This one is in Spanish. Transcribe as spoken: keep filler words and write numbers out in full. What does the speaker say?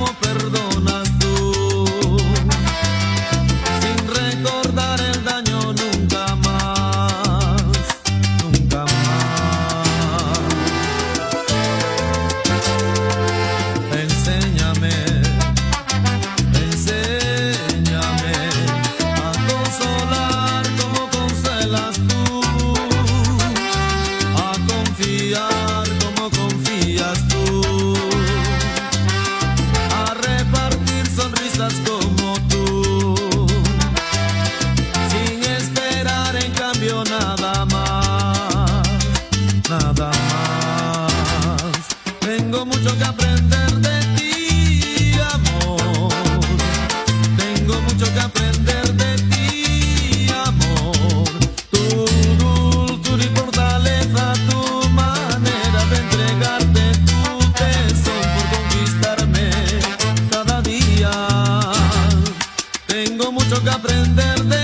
cómo perdonas tú, sin recordar el daño nunca más, nunca más. Enséñame, enséñame a consolar como consuelas tú, a confiar como confías tú, a repartir sonrisas como tú, sin esperar en cambio nada más, nada más. Tengo mucho que aprender de ti, amor. Tengo mucho que aprender de ti, amor. Tu dulzura y fortaleza, tu manera de entregarte tu tesón por conquistarme cada día. Tengo mucho que aprender de